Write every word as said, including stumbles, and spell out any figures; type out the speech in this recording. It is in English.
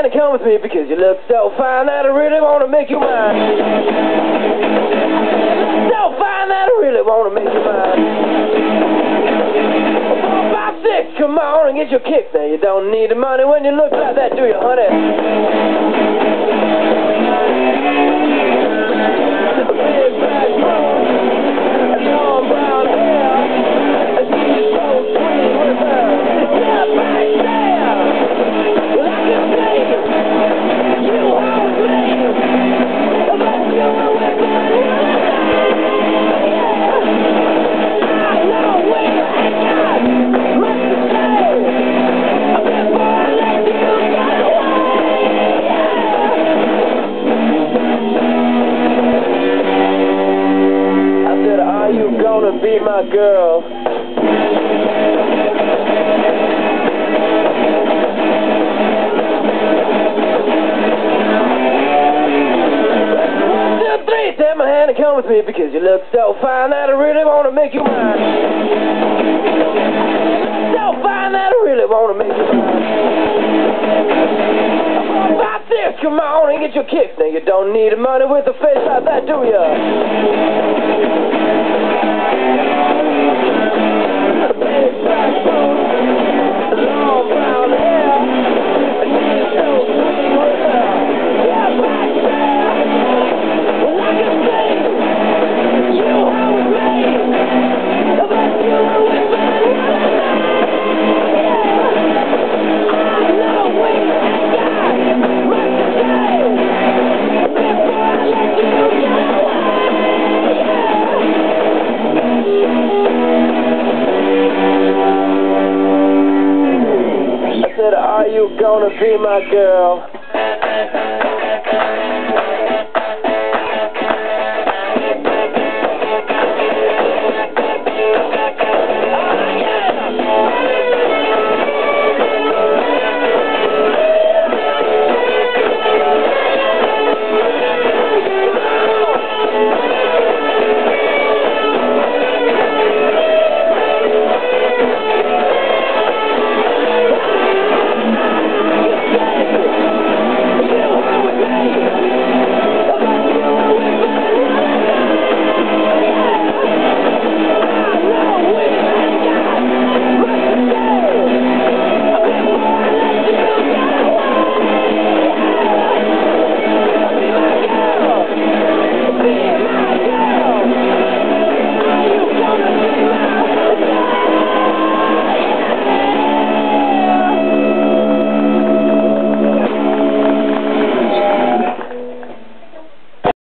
hand and come with me because you look so fine that I really want to make you mine. So fine that I really want to make you mine. Four, five, six, come on and get your kicks. Now you don't need the money when you look like that, do you, honey? Big black moon, long brown hair, and she's so sweet with her. Yeah, back there. Well, I can see you hold me, but you were with me. Yeah, I know we ain't got much to say before I let you get away. I said, are you gonna be my girl? Take my hand and come with me because you look so fine that I really want to make you mine. So fine that I really want to make you mine. Four, five, six, come on and get your kicks. Now you don't need the money with a face like that, do ya? Big black boots, long brown hair, and she's so sweet with her. Yeah, back there. I said, are you gonna be my girl?